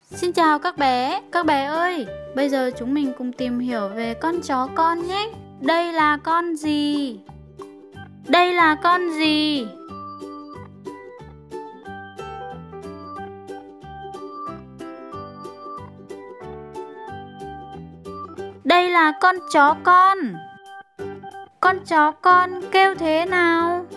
Xin chào các bé ơi, bây giờ chúng mình cùng tìm hiểu về con chó con nhé. Đây là con gì? Đây là con gì? Đây là con chó con. Con chó con kêu thế nào?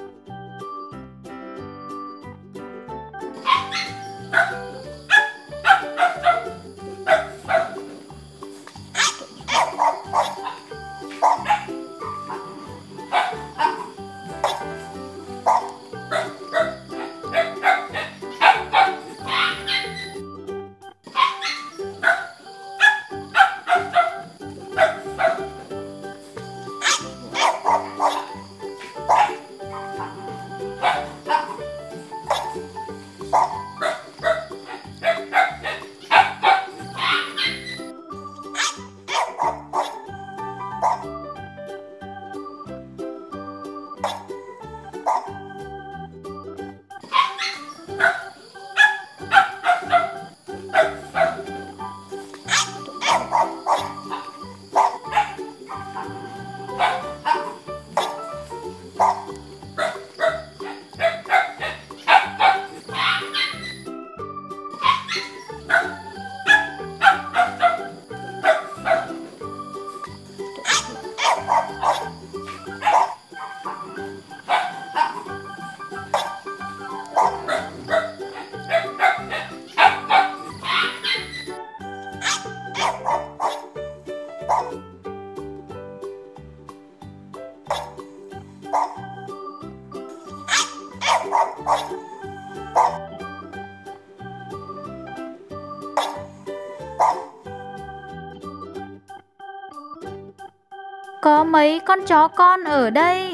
Có mấy con chó con ở đây?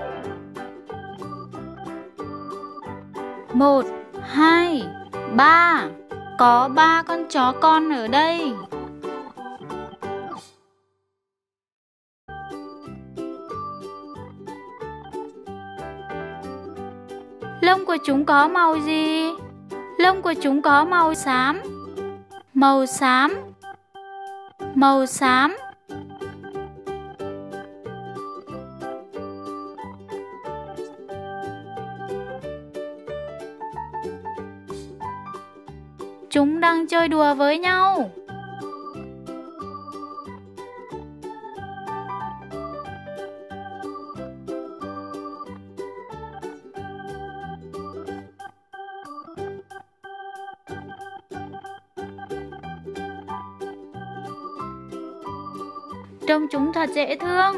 1, 2, 3. Có 3 con chó con ở đây. Lông của chúng có màu gì? Lông của chúng có màu xám. Màu xám. Màu xám. Chúng đang chơi đùa với nhau. Trông chúng thật dễ thương.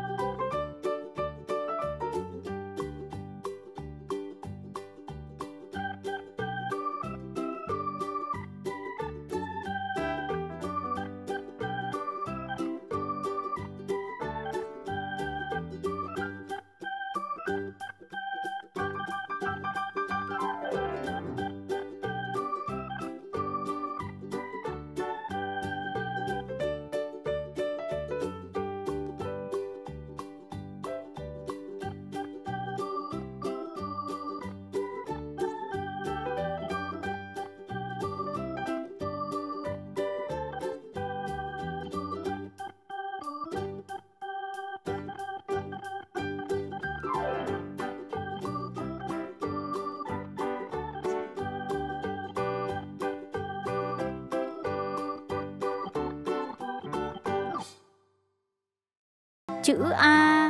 Chữ A.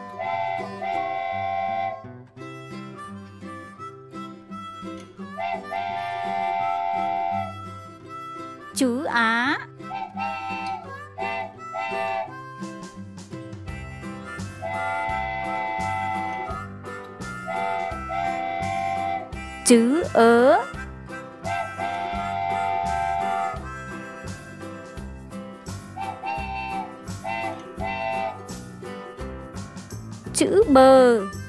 Chữ Á. Chữ Ớ. Chữ Bờ.